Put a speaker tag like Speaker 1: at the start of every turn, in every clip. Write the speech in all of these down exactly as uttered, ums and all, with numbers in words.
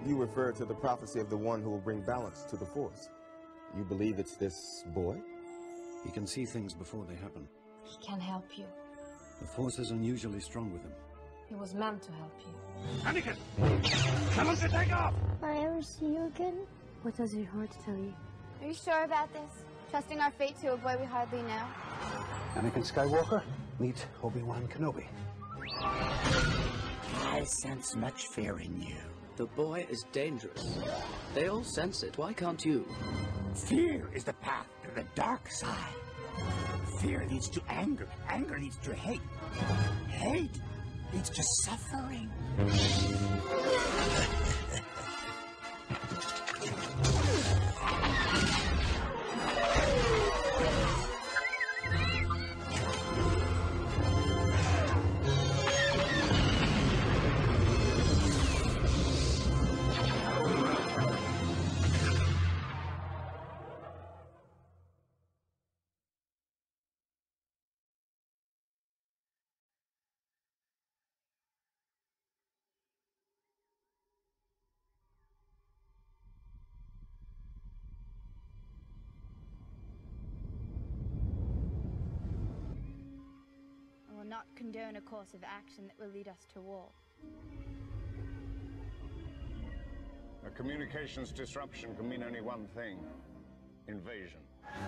Speaker 1: You refer to the prophecy of the one who will bring balance to the Force. You believe it's this boy?
Speaker 2: He can see things before they happen.
Speaker 3: He can help you.
Speaker 2: The Force is unusually strong with him.
Speaker 3: He was meant to help you.
Speaker 4: Anakin! Tell us to take off!
Speaker 5: Will I ever see you again?
Speaker 6: What does your heart tell you?
Speaker 5: Are you sure about this? Trusting our fate to a boy we hardly know?
Speaker 7: Anakin Skywalker, meet Obi-Wan Kenobi.
Speaker 8: I sense much fear in you.
Speaker 9: The boy is dangerous. They all sense it. Why can't you?
Speaker 8: Fear is the path to the dark side. Fear leads to anger. Anger leads to hate. Hate leads to suffering.
Speaker 5: Not condone a course of action that will lead us to war.
Speaker 4: A communications disruption can mean only one thing: invasion.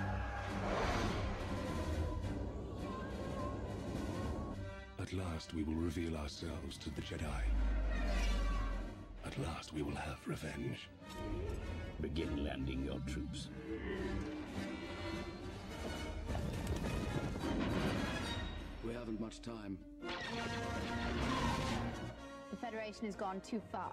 Speaker 10: At last we will reveal ourselves to the Jedi. At last we will have revenge.
Speaker 8: Begin landing your troops.
Speaker 9: We haven't much time.
Speaker 5: The Federation has gone too far.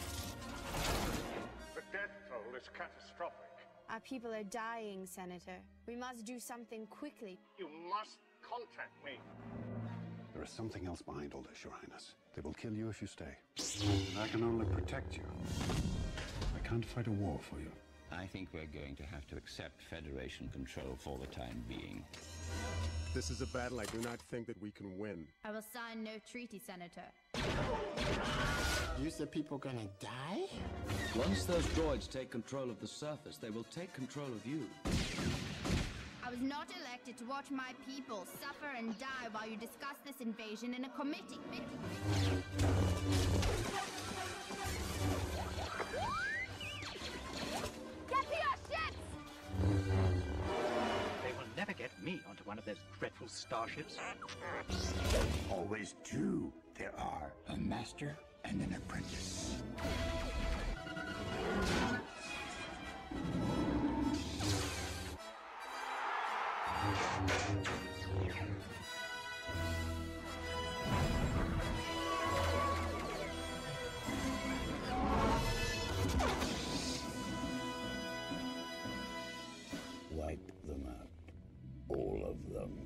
Speaker 4: The death toll is catastrophic.
Speaker 5: Our people are dying, Senator. We must do something quickly.
Speaker 4: You must contact me.
Speaker 2: There is something else behind all this, Your Highness. They will kill you if you stay. And I can only protect you. I can't fight a war for you.
Speaker 11: I think we're going to have to accept Federation control for the time being.
Speaker 12: This is a battle I do not think that we can win.
Speaker 5: I will sign no treaty, Senator.
Speaker 8: You said people gonna die?
Speaker 9: Once those droids take control of the surface, they will take control of you.
Speaker 5: I was not elected to watch my people suffer and die while you discuss this invasion in a committee. Get to your ships!
Speaker 8: They will never get me onto one of those dreadful starships. Always two there are. A master and an apprentice. Wipe them out. All of them.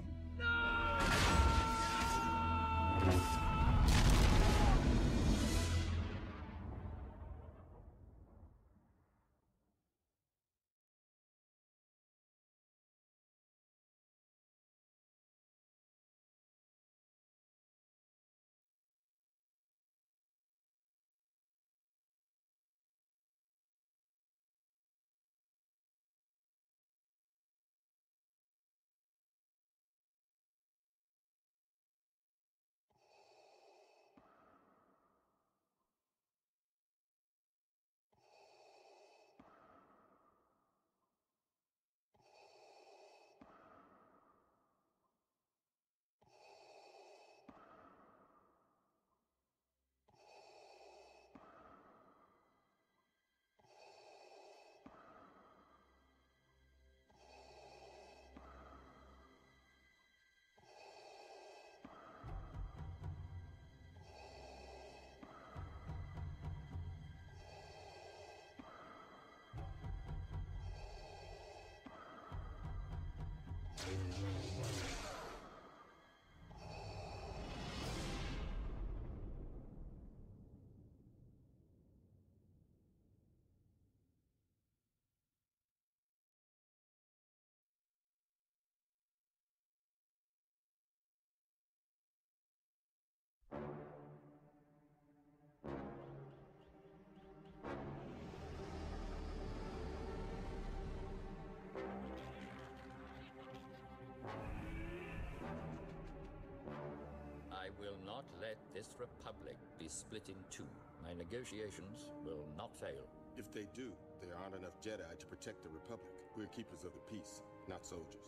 Speaker 13: will not let this republic be split in two. My negotiations will not fail.
Speaker 12: If they do, there aren't enough Jedi to protect the Republic. We're keepers of the peace, not soldiers.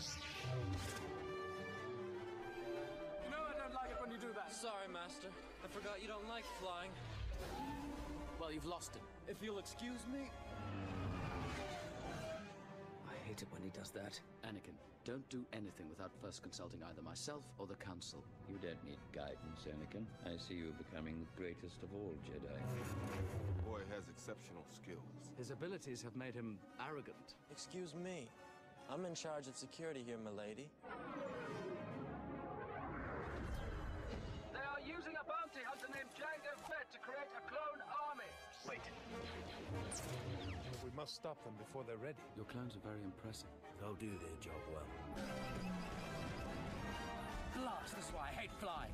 Speaker 14: You know I don't like it when you do that. Sorry, Master. I forgot you don't like flying. Well, you've lost him. If you'll excuse me...
Speaker 9: I hate it when he does that. Anakin, don't do anything without first consulting either myself or the Council.
Speaker 11: You don't need guidance, Anakin. I see you becoming the greatest of all Jedi.
Speaker 12: The boy has exceptional skills.
Speaker 9: His abilities have made him arrogant.
Speaker 14: Excuse me. I'm in charge of security here, milady.
Speaker 15: They are using a bounty hunter named Jango Fett to create a clone army. Wait.
Speaker 16: We must stop them before they're ready.
Speaker 9: Your clones are very impressive.
Speaker 8: They'll do their job well.
Speaker 15: Blast, that's why I hate flying.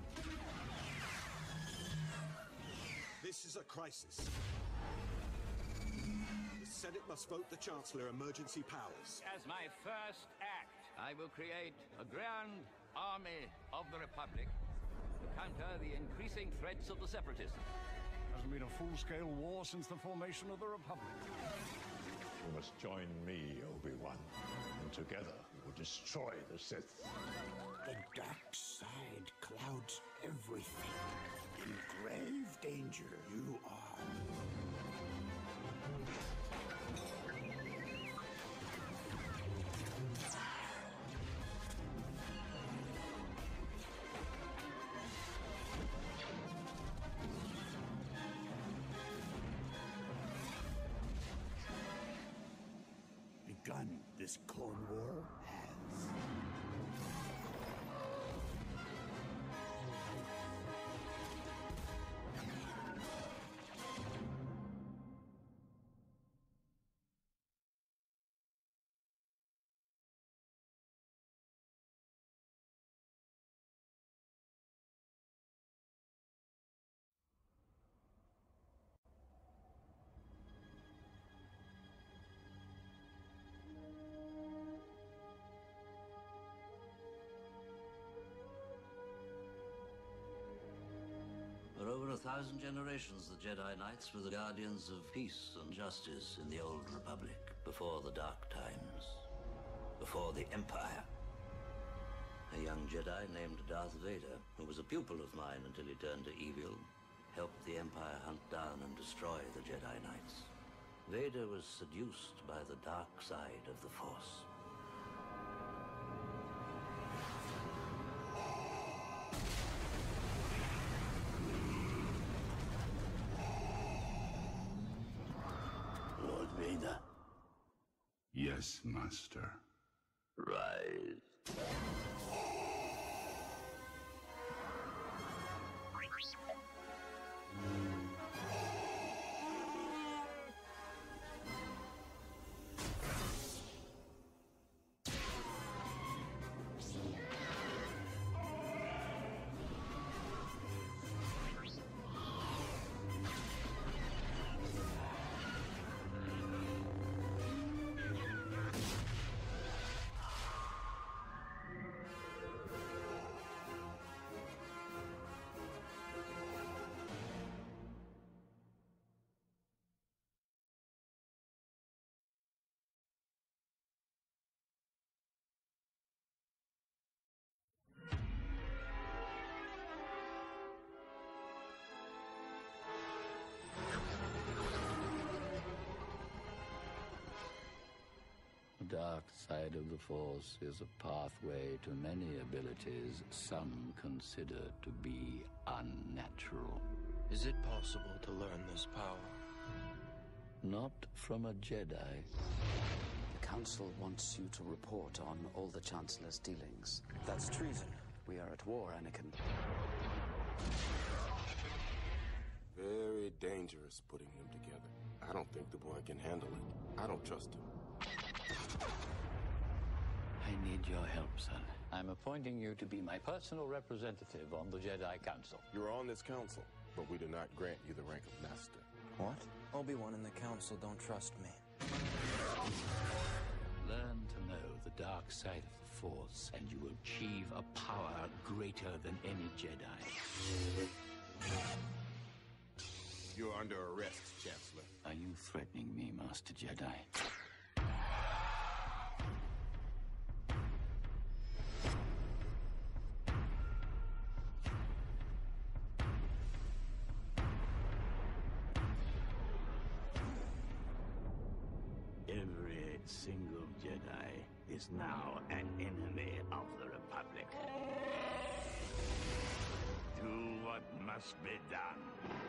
Speaker 17: This is a crisis. The Senate must vote the Chancellor emergency powers.
Speaker 11: As my first act, I will create a grand army of the Republic to counter the increasing threats of the Separatists.
Speaker 2: Hasn't been a full-scale war since the formation of the Republic.
Speaker 18: You must join me, Obi-Wan, and together we will destroy the Sith.
Speaker 8: The dark side clouds everything. In grave danger you are. Begun this Clone War has.
Speaker 19: For over a thousand generations, the Jedi Knights were the guardians of peace and justice in the Old Republic, before the Dark Times, before the Empire. A young Jedi named Darth Vader, who was a pupil of mine until he turned to evil, helped the Empire hunt down and destroy the Jedi Knights. Vader was seduced by the dark side of the Force.
Speaker 18: Yes, Master.
Speaker 19: Rise. The dark side of the Force is a pathway to many abilities some consider to be unnatural.
Speaker 14: Is it possible to learn this power?
Speaker 19: Not from a Jedi.
Speaker 9: The Council wants you to report on all the Chancellor's dealings.
Speaker 14: That's treason.
Speaker 9: We are at war, Anakin.
Speaker 12: Very dangerous putting them together. I don't think the boy can handle it. I don't trust him.
Speaker 11: I need your help, son. I'm appointing you to be my personal representative on the Jedi Council.
Speaker 12: You're on this council, but we do not grant you the rank of master.
Speaker 14: What? Obi-Wan and the Council don't trust me.
Speaker 11: Learn to know the dark side of the Force, and you achieve a power greater than any Jedi.
Speaker 12: You're under arrest, Chancellor.
Speaker 11: Are you threatening me, Master Jedi? Every single Jedi is now an enemy of the Republic. Do what must be done.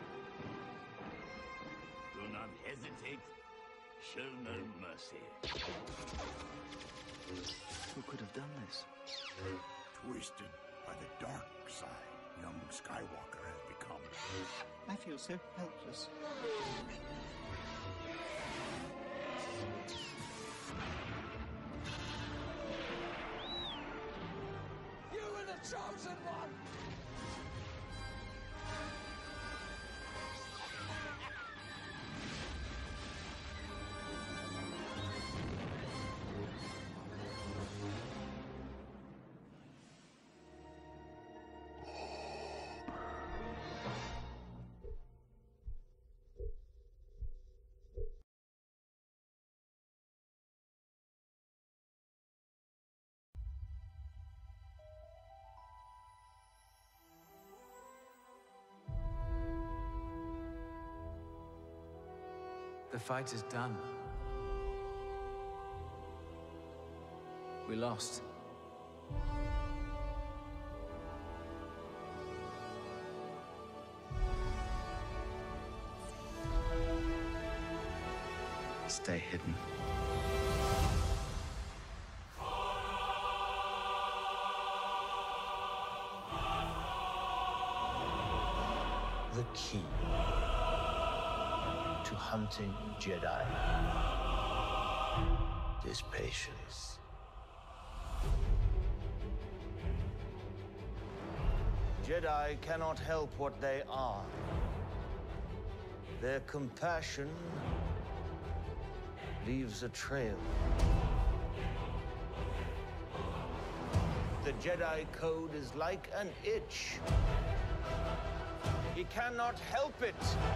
Speaker 11: Do not hesitate. Show no mercy.
Speaker 8: Who could have done this?
Speaker 20: Twisted by the dark side, young Skywalker has become.
Speaker 8: I feel so helpless.
Speaker 15: You were the chosen one!
Speaker 14: The fight is done. We lost. Stay hidden.
Speaker 21: The key to hunting Jedi is patience. Jedi cannot help what they are. Their compassion leaves a trail. The Jedi Code is like an itch. He cannot help it.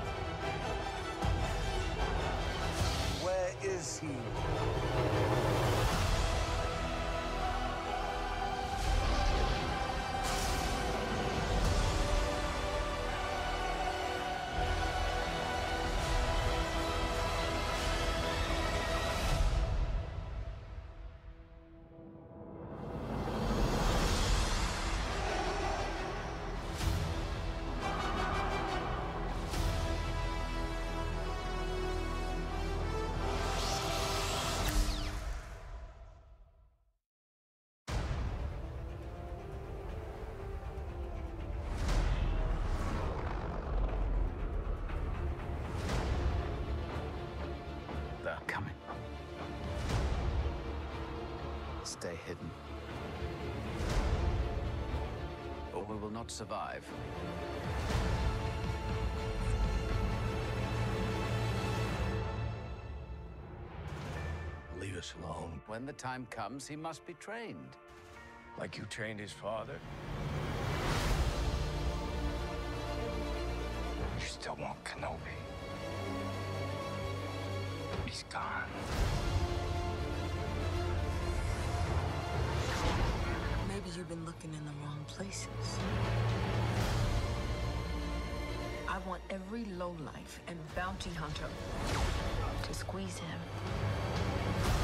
Speaker 21: Where is he?
Speaker 14: They're coming. Stay hidden. Or we will not survive.
Speaker 8: Leave us alone.
Speaker 14: When the time comes, he must be trained.
Speaker 8: Like you trained his father? You still want Kenobi. He's gone.
Speaker 22: Maybe you've been looking in the wrong places. I want every lowlife and bounty hunter to squeeze him.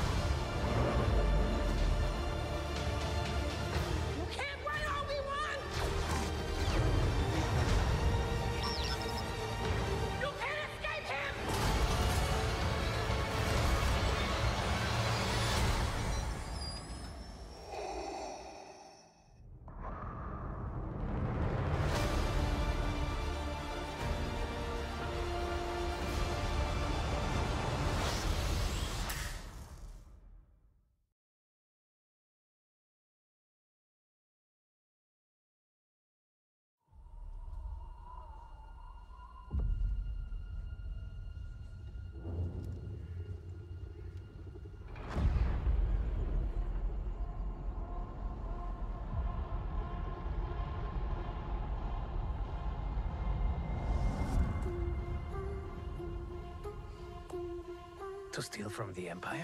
Speaker 1: to steal from the Empire?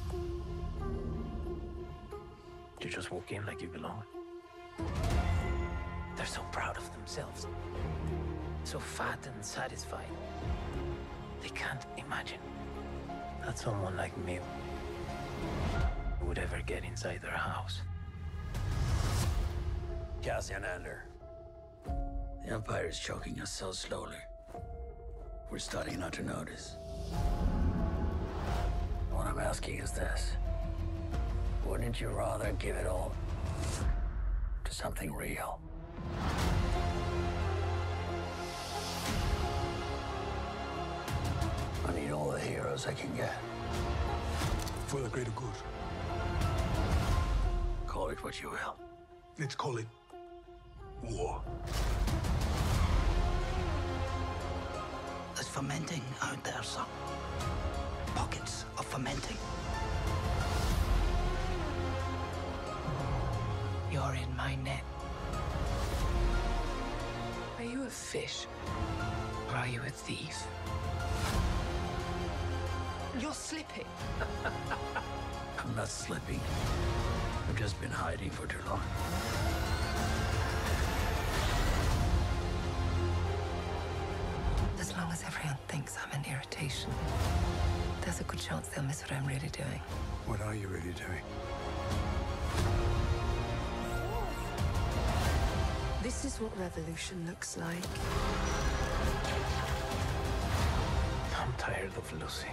Speaker 1: You just walk in like you belong. They're so proud of themselves. So fat and satisfied. They can't imagine that someone like me would ever get inside their house.
Speaker 9: Cassian Andor. The Empire is choking us so slowly. We're starting not to notice. What I'm asking is this. Wouldn't you rather give it all to something real? I need all the heroes I can get.
Speaker 10: For the greater good.
Speaker 9: Call it what you will.
Speaker 10: Let's call it war.
Speaker 8: There's fermenting out there, son. Pockets of fermenting.
Speaker 22: You're in my net. Are you a fish? Or are you a thief? You're slipping.
Speaker 9: I'm not slipping. I've just been hiding for too long.
Speaker 22: As long as everyone thinks I'm an irritation, there's a good chance they'll miss what I'm really doing.
Speaker 2: What are you really doing?
Speaker 22: This is what revolution looks like.
Speaker 1: I'm tired of losing.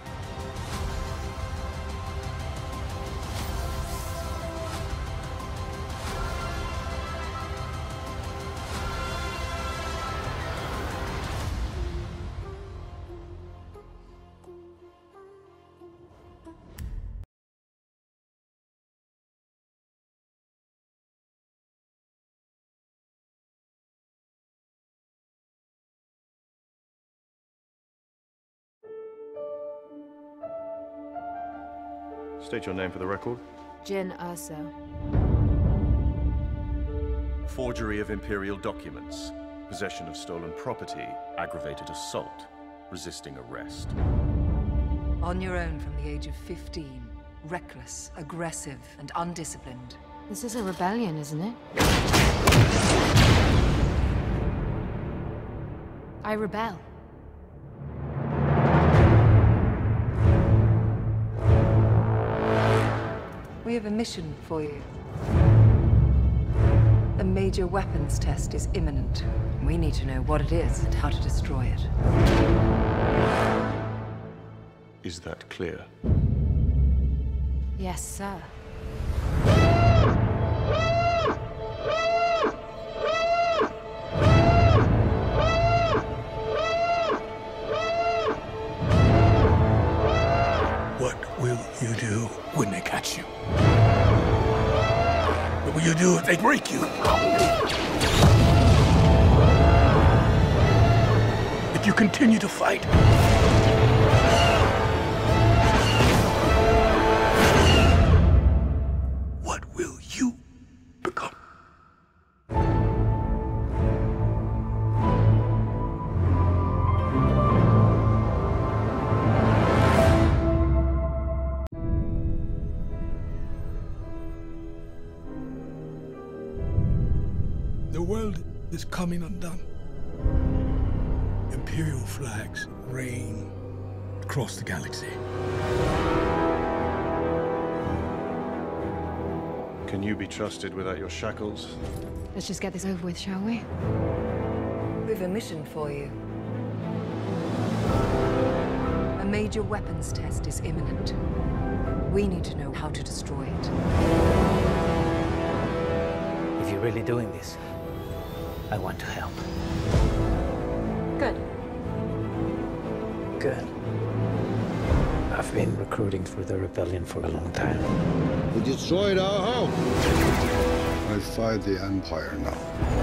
Speaker 3: State your name for the record.
Speaker 6: Jyn Erso.
Speaker 3: Forgery of Imperial documents, possession of stolen property, aggravated assault, resisting arrest.
Speaker 22: On your own from the age of fifteen. Reckless, aggressive, and undisciplined.
Speaker 6: This is a rebellion, isn't it? I rebel.
Speaker 22: We have a mission for you. A major weapons test is imminent. We need to know what it is and how to destroy it.
Speaker 3: Is that clear?
Speaker 6: Yes, sir.
Speaker 10: What will you do when they catch you? What will you do if they break you? If you continue to fight? What will you become? The world is coming undone. Imperial flags reign across the galaxy.
Speaker 3: Can you be trusted without your shackles?
Speaker 6: Let's just get this over with, shall we?
Speaker 22: We've a mission for you. A major weapons test is imminent. We need to know how to destroy it.
Speaker 1: If you're really doing this, I want to help.
Speaker 22: Good.
Speaker 1: Good. I've been recruiting for the rebellion for a long time.
Speaker 2: We destroyed our home. I fight the Empire now.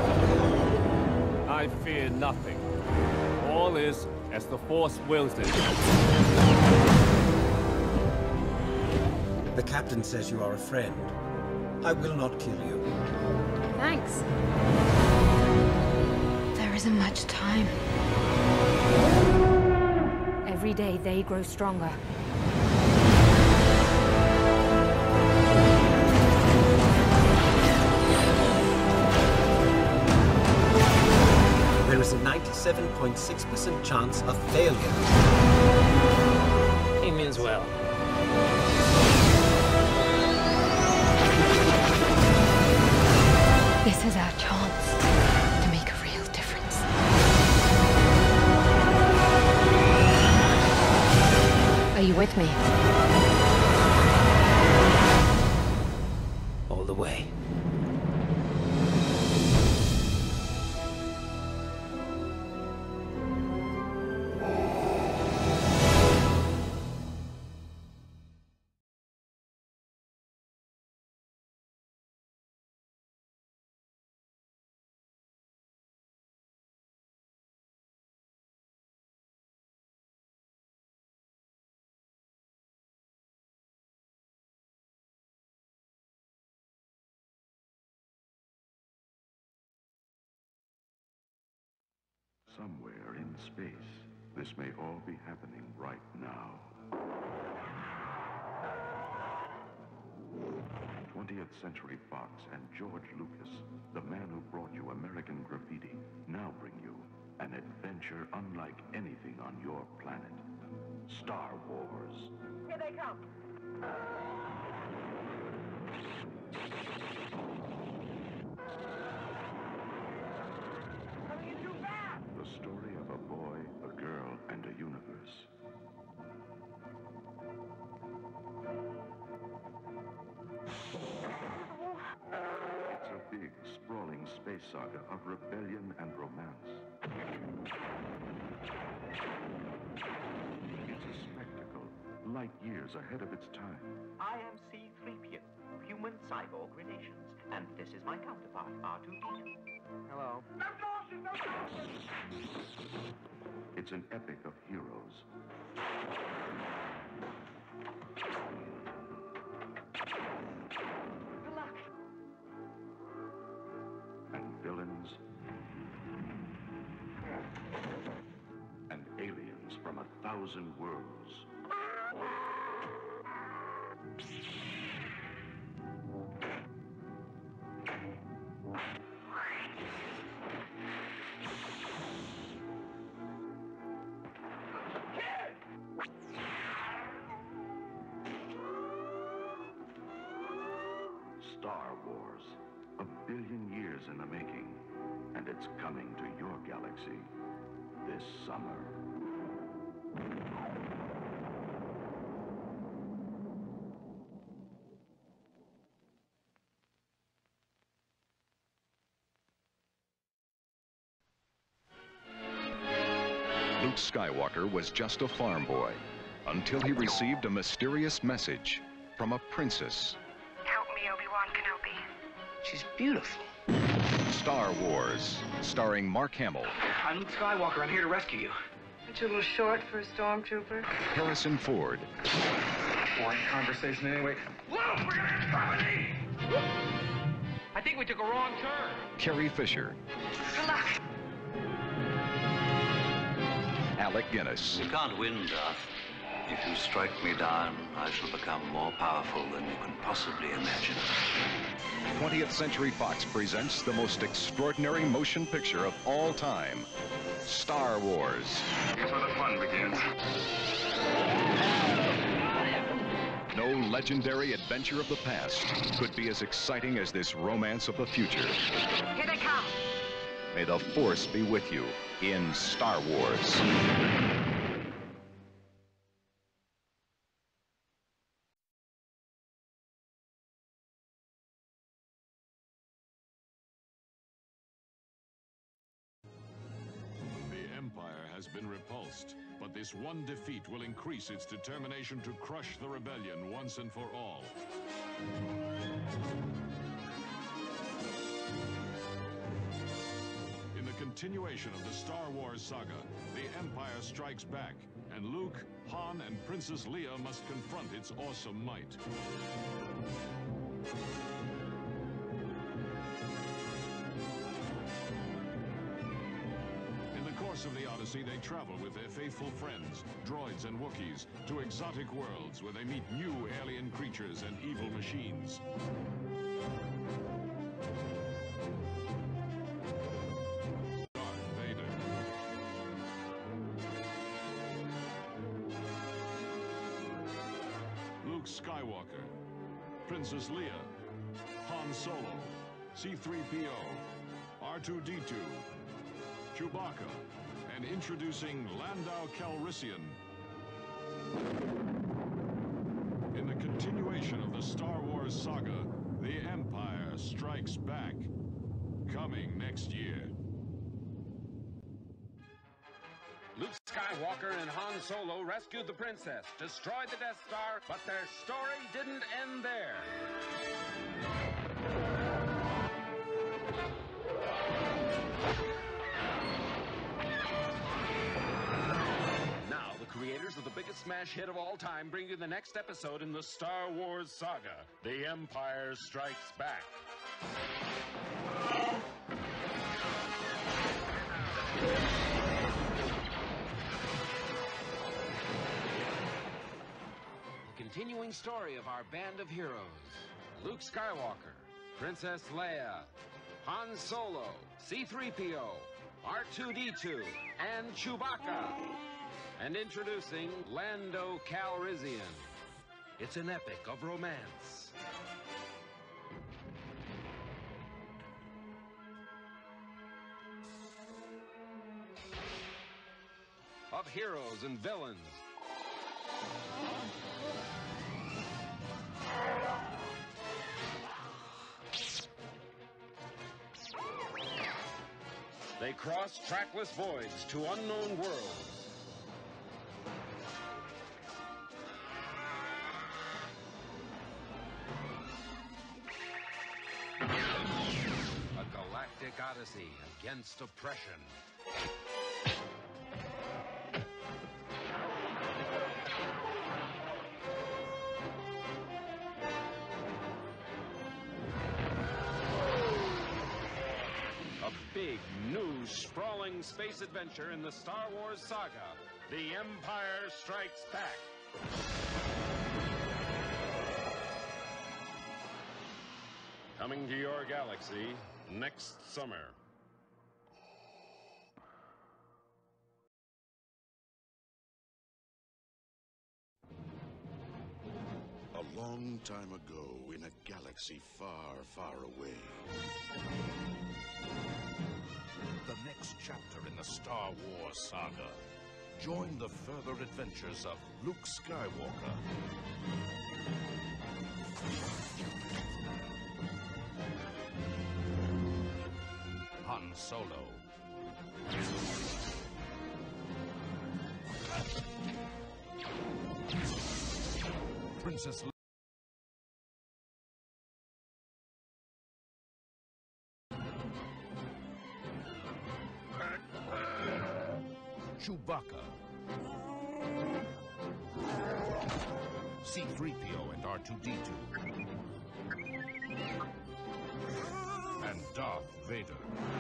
Speaker 23: I fear nothing. All is as the Force wills it.
Speaker 24: The captain says you are a friend. I will not kill you.
Speaker 6: Thanks. There isn't much time. Every day they grow stronger.
Speaker 24: ninety-seven point six percent chance of failure.
Speaker 1: He means well.
Speaker 6: This is our chance to make a real difference. Are you with me?
Speaker 1: All the way.
Speaker 4: Somewhere in space, this may all be happening right now. twentieth Century Fox and George Lucas, the man who brought you American Graffiti, now bring you an adventure unlike anything on your planet. Star Wars.
Speaker 15: Here they come.
Speaker 4: The story of a boy, a girl, and a universe. It's a big, sprawling space saga of rebellion and romance. It's a spectacle, light years ahead of its time.
Speaker 5: I am C three P O, human cyborg relations, and this is my counterpart, R two D two. Hello.
Speaker 4: It's an epic of heroes. And villains. And aliens from a thousand worlds. Star Wars, a billion years in the making, and it's coming to your galaxy this summer.
Speaker 7: Luke Skywalker was just a farm boy until he received a mysterious message from a princess.
Speaker 13: Help me, Obi-Wan Kenobi.
Speaker 1: She's beautiful.
Speaker 7: Star Wars, starring Mark Hamill,
Speaker 25: I'm Luke Skywalker. I'm here to rescue you.
Speaker 13: Aren't you a little short for a stormtrooper?
Speaker 7: Harrison Ford,
Speaker 25: Boring conversation anyway. Luke, we're gonna have company! I think we took a wrong turn.
Speaker 7: Carrie Fisher,
Speaker 13: Good luck.
Speaker 7: Alec Guinness,
Speaker 19: You can't win, Darth. If you strike me down, I shall become more powerful than you can possibly imagine.
Speaker 7: twentieth Century Fox presents the most extraordinary motion picture of all time, Star Wars.
Speaker 4: Here's where the fun begins.
Speaker 7: No legendary adventure of the past could be as exciting as this romance of the future.
Speaker 13: Here they come.
Speaker 7: May the Force be with you in Star Wars.
Speaker 26: The Empire has been repulsed, but this one defeat will increase its determination to crush the rebellion once and for all. In the continuation of the Star Wars saga, the Empire strikes back, and Luke, Han, and Princess Leia must confront its awesome might. In the course of the Odyssey, they travel with their faithful friends, droids and Wookiees, to exotic worlds where they meet new alien creatures and evil machines. Darth Vader. Skywalker, Princess Leia, Han Solo, C three P O, R two D two, Chewbacca, and introducing Lando Calrissian. In the continuation of the Star Wars saga, The Empire Strikes Back, coming next year.
Speaker 11: Luke Skywalker and Han Solo rescued the princess, destroyed the Death Star, but their story didn't end there. Now, the creators of the biggest smash hit of all time bring you the next episode in the Star Wars saga, The Empire Strikes Back. Continuing story of our band of heroes: Luke Skywalker, Princess Leia, Han Solo, C three P O, R two D two, and Chewbacca. And introducing Lando Calrissian. It's an epic of romance, of heroes and villains, they cross trackless voids to unknown worlds. A galactic odyssey against oppression. A big, new, sprawling space adventure in the Star Wars saga, The Empire Strikes Back. Coming to your galaxy next summer.
Speaker 12: A long time ago, in a galaxy far, far away.
Speaker 16: The next chapter in the Star Wars saga. Join the further adventures of Luke Skywalker, Han Solo, Princess Leia, Chewbacca, C three P O and R two D two, and Darth Vader.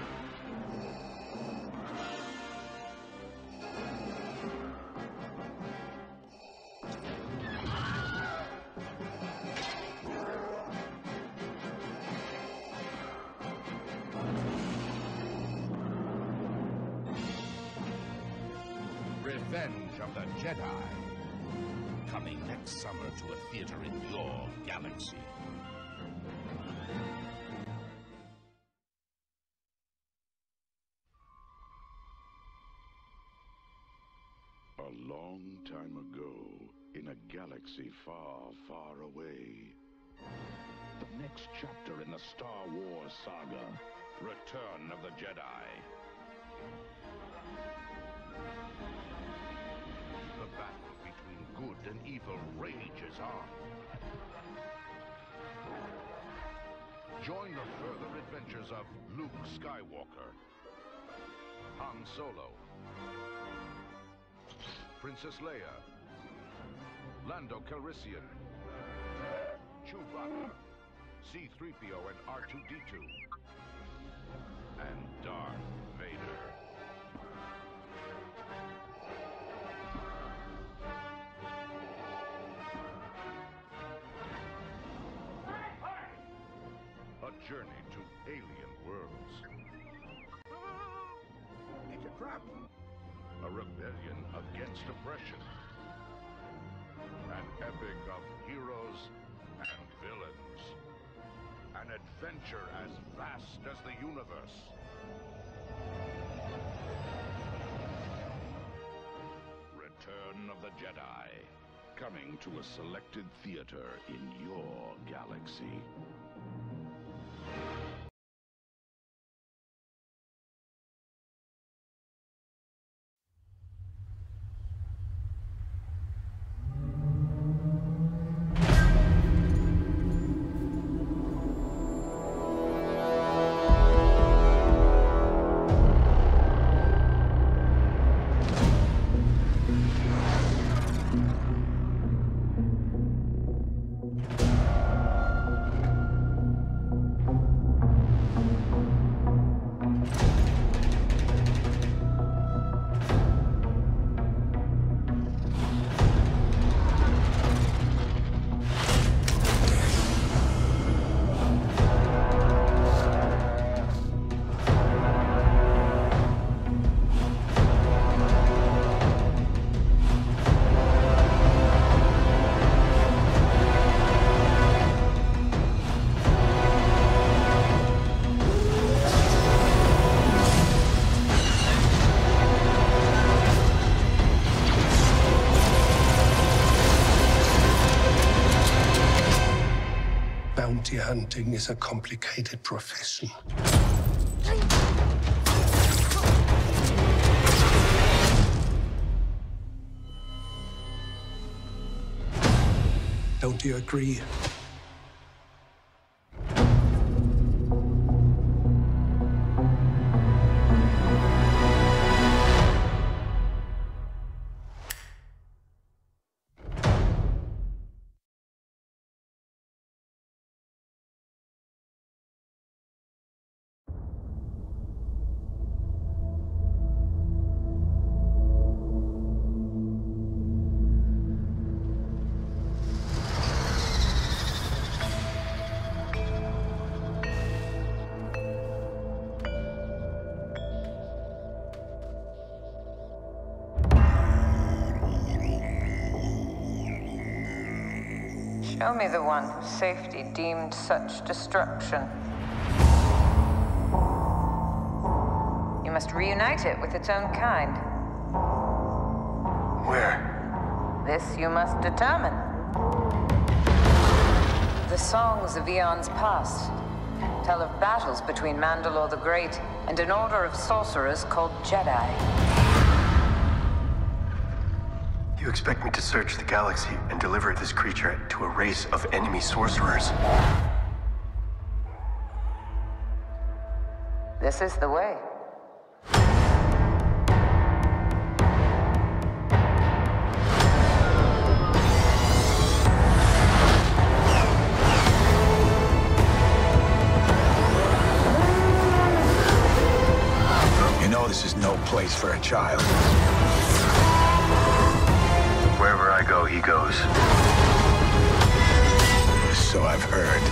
Speaker 16: Revenge of the Jedi. Coming next summer to a theater in your galaxy.
Speaker 12: A long time ago, in a galaxy far, far away.
Speaker 16: The next chapter in the Star Wars saga, Return of the Jedi. The battle between good and evil rages on. Join the further adventures of Luke Skywalker, Han Solo, Princess Leia, Lando Calrissian, Chewbacca, C three P O and R two D two, and Darth Vader. A journey to alien worlds. It's a trap. A rebellion against oppression.
Speaker 12: An epic of heroes and villains. An adventure as vast as the universe. Return of the Jedi. Coming to a selected theater in your galaxy.
Speaker 8: Bounty hunting is a complicated profession. Don't you agree?
Speaker 14: Show me the one whose safety deemed such destruction. You must reunite it with its own kind.
Speaker 8: Where?
Speaker 14: This you must determine. The songs of eons past tell of battles between Mandalore the Great and an order of sorcerers called Jedi.
Speaker 17: You expect me to search the galaxy and deliver this creature to a race of enemy sorcerers?
Speaker 14: This is the way.
Speaker 8: You know this is no place for a child.
Speaker 17: Wherever I go, he goes.
Speaker 8: So I've heard.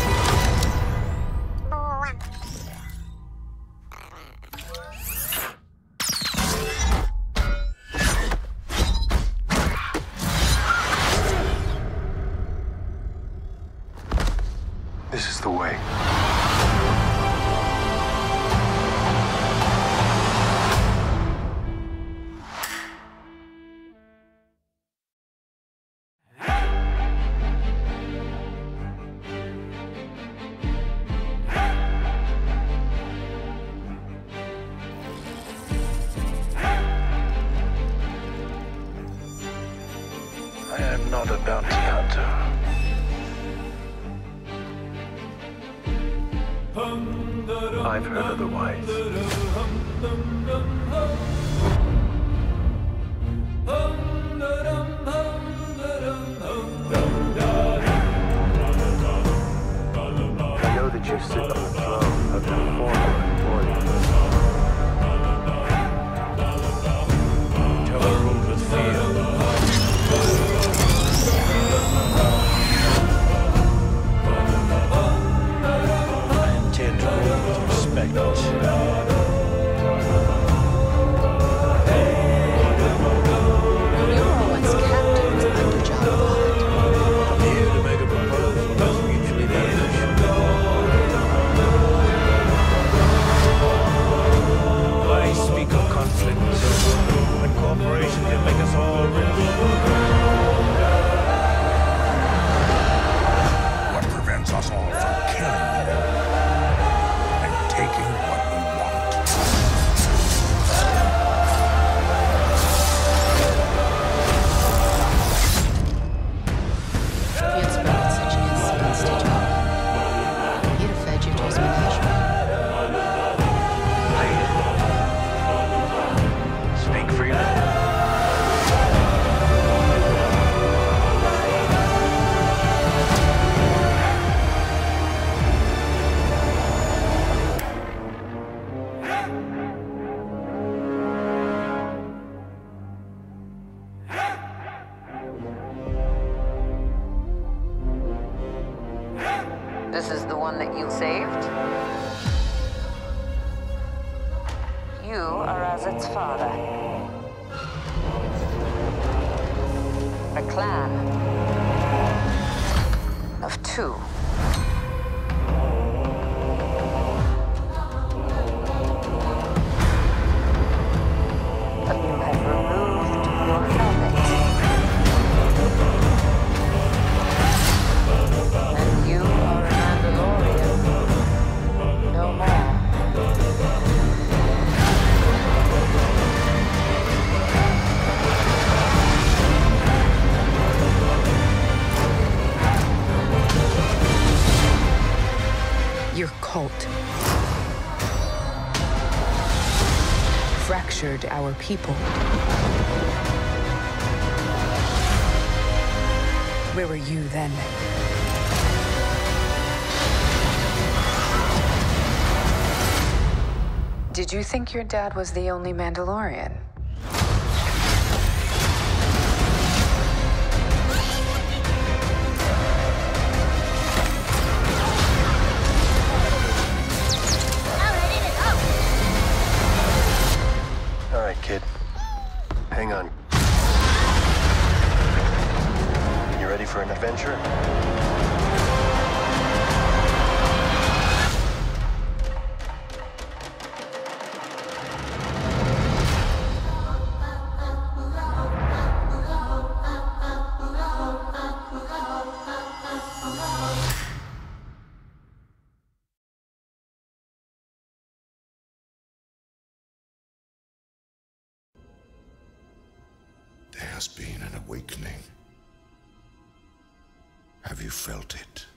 Speaker 17: This is the way. I am not a bounty hunter. I've heard otherwise. I know that you sit on the throne of your former employer.
Speaker 10: Tell her rule with fear.
Speaker 6: You were once captains under Jabba.
Speaker 14: one that you saved? You are as its father. A clan of two. But you have removed your helmet. And you are a Mandalorian. No more.
Speaker 6: Your cult fractured our people. Where were you then?
Speaker 14: Did you think your dad was the only Mandalorian?
Speaker 17: All right, kid. Hang on. You ready for an adventure?
Speaker 16: There has been an awakening. Have you felt it?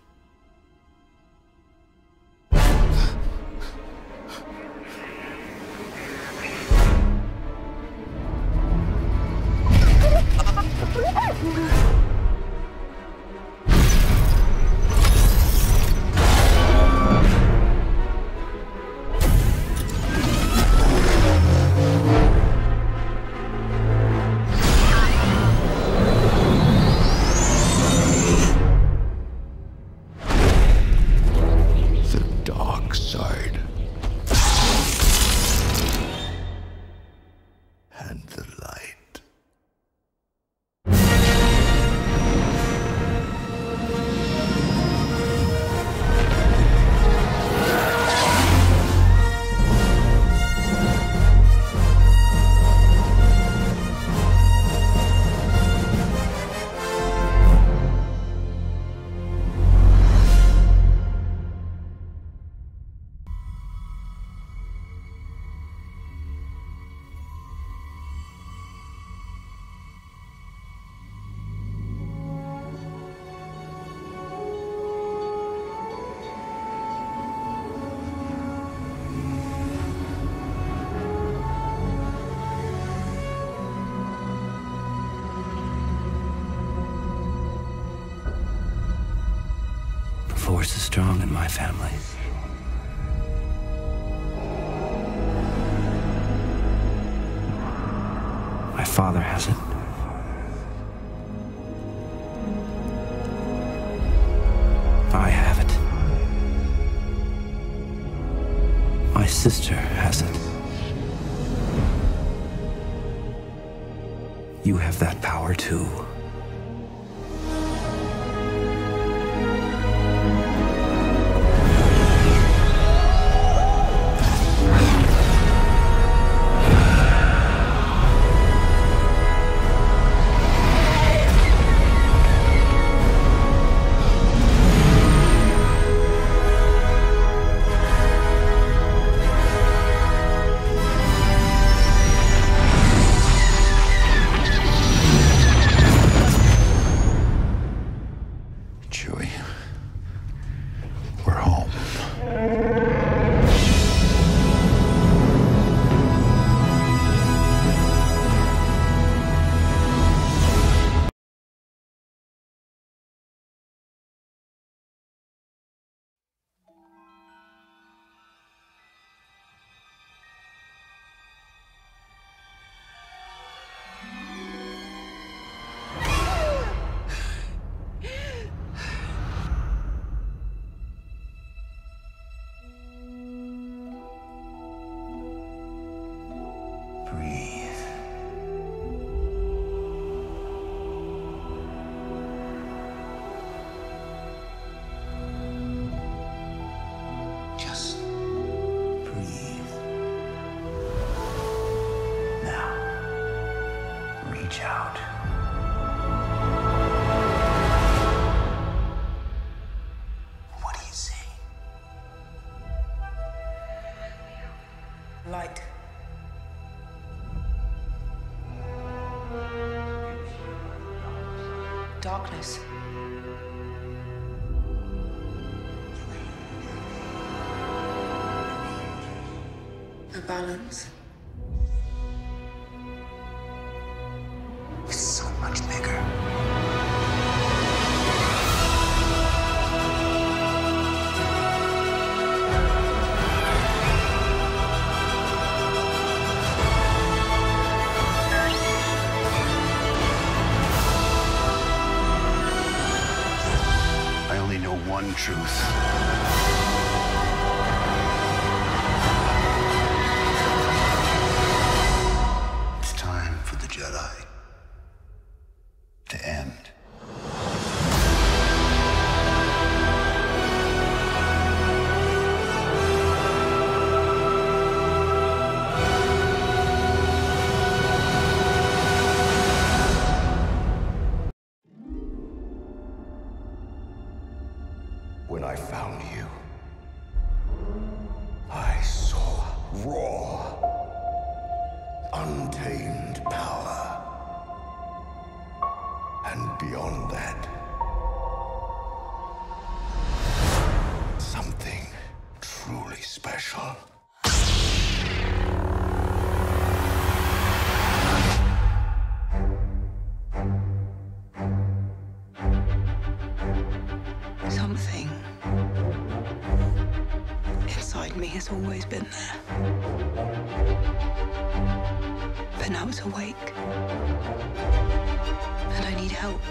Speaker 1: Force is strong in my family. My father has it. I have it. My sister has it. You have that power too.
Speaker 8: reach out. What do you see?
Speaker 6: Light. Darkness. A balance.
Speaker 8: It's so much bigger.
Speaker 2: I only know one truth. It's time for the Jedi to end.
Speaker 10: When I found you, I saw raw, untamed power. And beyond that, something truly special.
Speaker 6: Something inside me has always been there. But now it's awake. And I need help.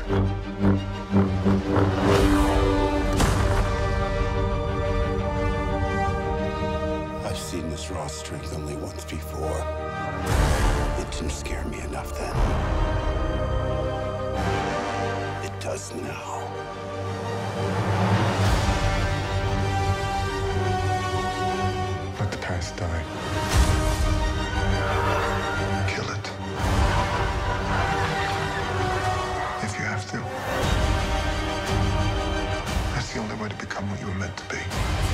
Speaker 2: I've seen this raw strength only once before. It didn't scare me enough then. It does now.
Speaker 10: Let the past die. Kill it. If you have to. That's the only way to become what you were meant to be.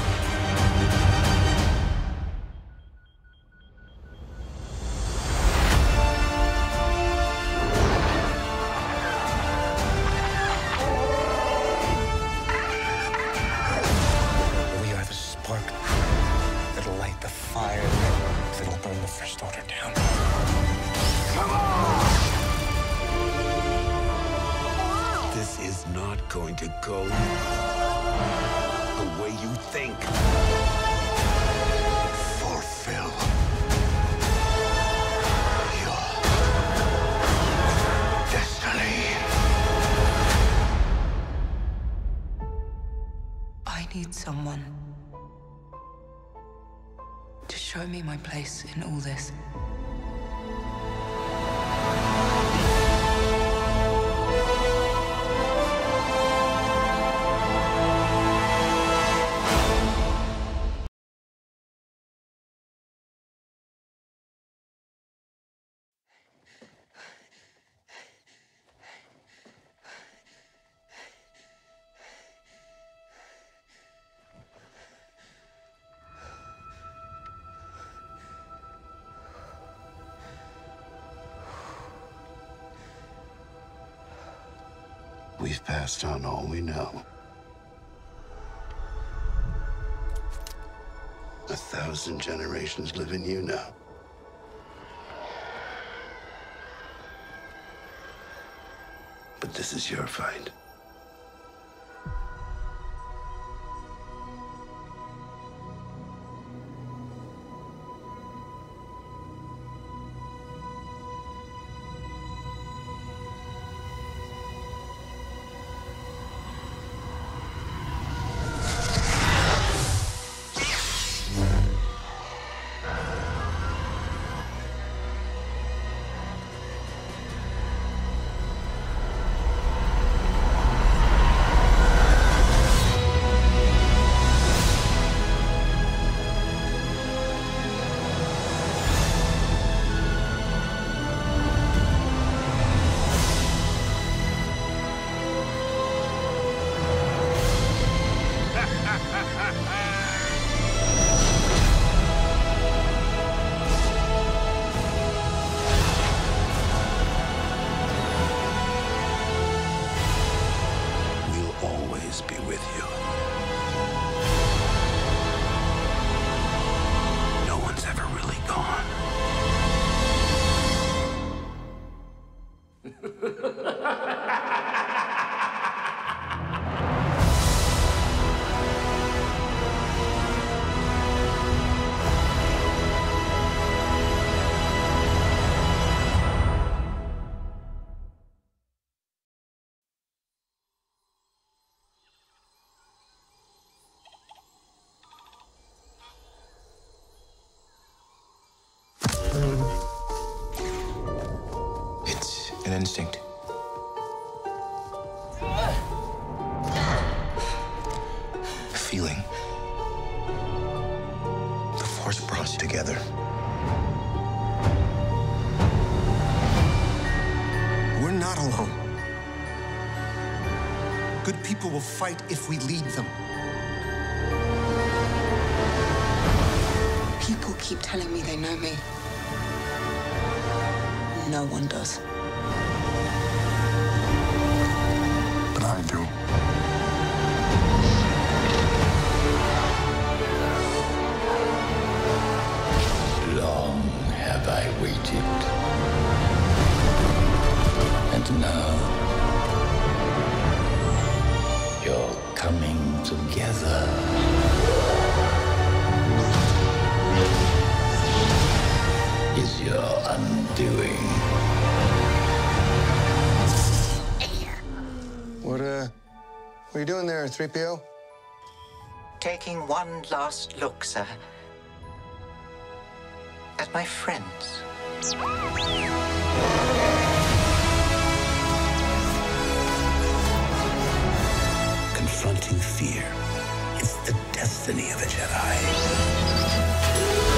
Speaker 8: We are the spark that'll light the fire that'll burn the First Order down. Come on! This is not going to go the way you think. Fulfill your destiny.
Speaker 6: I need someone to show me my place in all this.
Speaker 2: We've passed on all we know. A thousand generations live in you now. But this is your fight.
Speaker 8: An instinct. A feeling. The Force brought us together. We're not alone. Good people will fight if we lead them.
Speaker 6: People keep telling me they know me. No one does.
Speaker 8: But I do.
Speaker 3: Long have I waited. And now, you're coming together. Is your undoing.
Speaker 8: What, uh, what are you doing there, three P O?
Speaker 9: Taking one last look, sir. At my friends.
Speaker 3: Confronting fear is the destiny of a Jedi.